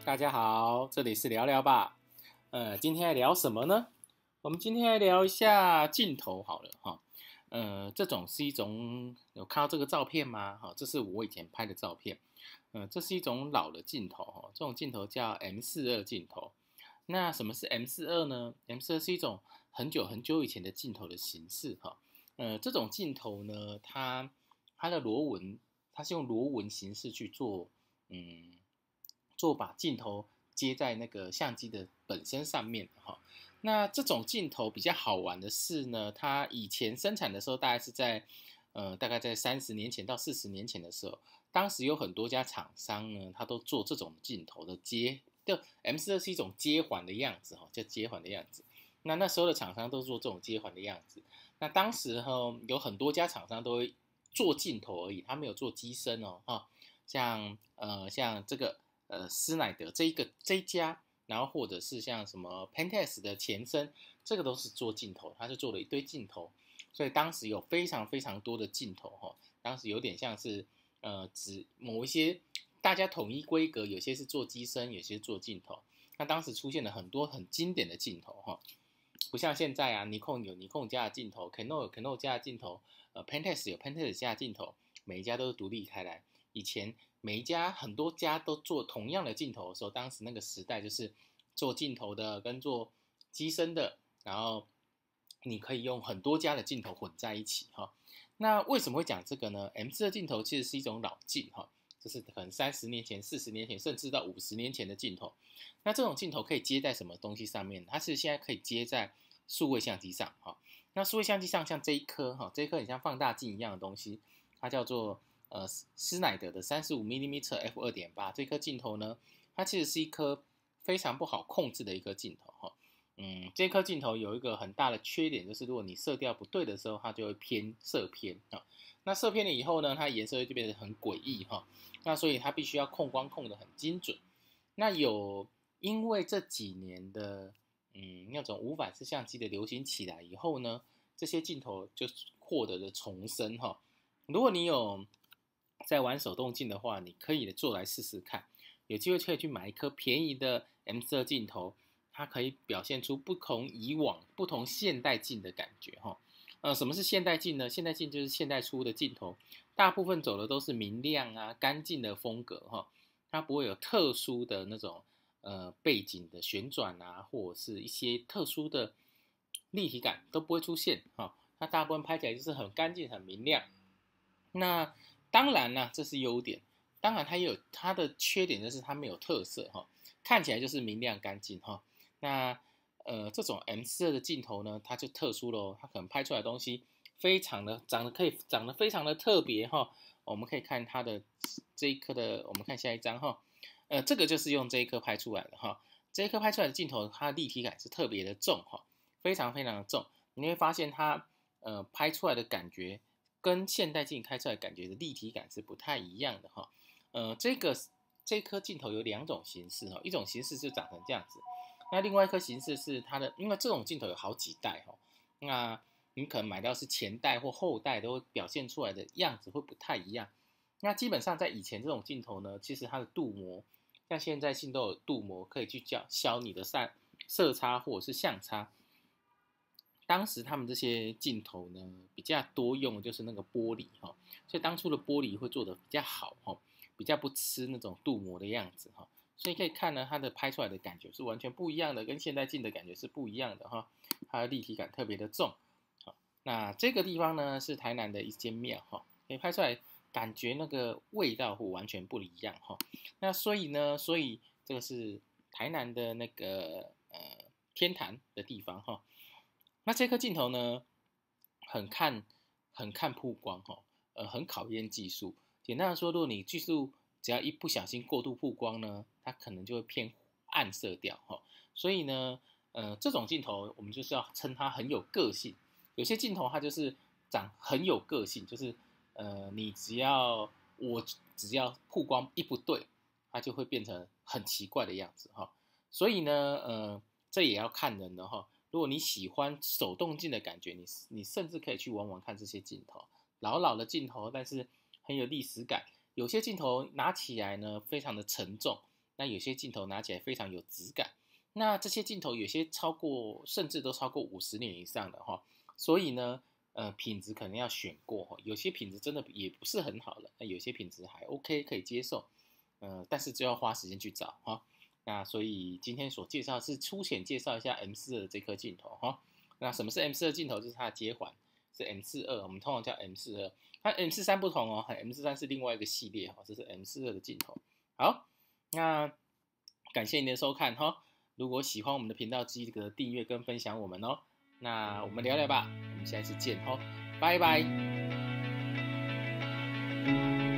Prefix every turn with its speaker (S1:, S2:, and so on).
S1: 大家好，这里是聊聊吧。今天来聊什么呢？我们今天来聊一下镜头好了哈。这种是一种有看到这个照片吗？哈，这是我以前拍的照片。这是一种老的镜头哈，这种镜头叫 M42镜头。那什么是 M42呢？M42是一种很久很久以前的镜头的形式哈。这种镜头呢，它的螺纹，它是用螺纹形式去做，把镜头接在那个相机的本身上面哈。那这种镜头比较好玩的是呢，它以前生产的时候大概是在大概在30年前到40年前的时候，当时有很多家厂商呢，它都做这种镜头的就 M42是一种接环的样子哈，叫接环的样子。那时候的厂商都做这种接环的样子。那当时有很多家厂商都会做镜头而已，他没有做机身哦哈。像这个施耐德这一家，然后或者是像什么 Pentax 的前身，这个都是做镜头，他是做了一堆镜头，所以当时有非常非常多的镜头哈。当时有点像是指某一些大家统一规格，有些是做机身，有些是做镜头。那当时出现了很多很经典的镜头哈，不像现在啊，尼康有尼康家的镜头 ，Canon 有 Canon 家的镜头，Pentax 有 Pentax 家的镜头，每一家都是独立开来。以前每一家很多家都做同样的镜头的时候，当时那个时代就是做镜头的跟做机身的，然后你可以用很多家的镜头混在一起哈。那为什么会讲这个呢？M4的镜头其实是一种老镜哈，就是可能30年前、40年前，甚至到50年前的镜头。那这种镜头可以接在什么东西上面？它是现在可以接在数位相机上哈。那数位相机上像这一颗哈，这一颗很像放大镜一样的东西，它叫做施耐德的35mm f2.8这颗镜头呢，它其实是一颗非常不好控制的一颗镜头哈。这颗镜头有一个很大的缺点，就是如果你色调不对的时候，它就会色偏啊。那色偏了以后呢，它颜色就变得很诡异哈。那所以它必须要控光控得很精准。那因为这几年的那种无反式相机的流行起来以后呢，这些镜头就获得了重生哈。如果你有在玩手动镜的话，你可以做来试试看。有机会可以去买一颗便宜的 M4镜头，它可以表现出不同以往、不同现代镜的感觉哈。什么是现代镜呢？现代镜就是现代出的镜头，大部分走的都是明亮啊、干净的风格哈，它不会有特殊的那种背景的旋转啊，或者是一些特殊的立体感都不会出现哈。它大部分拍起来就是很干净、很明亮。那当然啦，这是优点。当然，它也有它的缺点，就是它没有特色哈，看起来就是明亮干净哈。那这种 M42的镜头呢，它就特殊咯，它可能拍出来的东西非常的长得非常的特别哈。我们可以看它的这一颗的，我们看下一张哈。这个就是用这一颗拍出来的哈。这一颗拍出来的镜头，它的立体感是特别的重哈，非常非常的重。你会发现它拍出来的感觉跟现代镜开出来感觉的立体感是不太一样的哈。这颗镜头有两种形式哈，一种形式是长成这样子，那另外一颗形式是它的，因为这种镜头有好几代哈，那你可能买到是前代或后代都表现出来的样子会不太一样。那基本上在以前这种镜头呢，其实它的镀膜，像现在镜都有镀膜可以去消你的色差或者是相差。当时他们这些镜头呢，比较多用的就是那个玻璃哈，所以当初的玻璃会做的比较好哈，比较不吃那种镀膜的样子哈，所以可以看呢，它的拍出来的感觉是完全不一样的，跟现代镜的感觉是不一样的哈，它的立体感特别的重。好，那这个地方呢是台南的一间庙哈，可以拍出来感觉那个味道会完全不一样哈。那所以这个是台南的那个天坛的地方哈。那这颗镜头呢，很看曝光哈，很考验技术。简单的说，如果你技术只要一不小心过度曝光呢，它可能就会偏暗色调哈。所以呢，这种镜头我们就是要称它很有个性。有些镜头它就是长很有个性，就是你我只要曝光一不对，它就会变成很奇怪的样子哈。所以呢，这也要看人的哈。如果你喜欢手动镜的感觉，你甚至可以去玩玩看这些镜头，老的镜头，但是很有历史感。有些镜头拿起来呢，非常的沉重， 那有些镜头拿起来非常有质感。那这些镜头有些甚至都超过50年以上的哈，所以呢，品质可能要选过哈，有些品质真的也不是很好的，那有些品质还 OK 可以接受，但是就要花时间去找哈。那所以今天所介绍是粗浅介绍一下 M42的这颗镜头哈。那什么是 M42镜头？就是它的接环是 M42，我们通常叫 M42，它 M43不同哦，M43是另外一个系列哈，这是 M42的镜头。好，那感谢您的收看哈。如果喜欢我们的频道，记得订阅跟分享我们哦。那我们聊聊吧，我们下一次见哦，拜拜。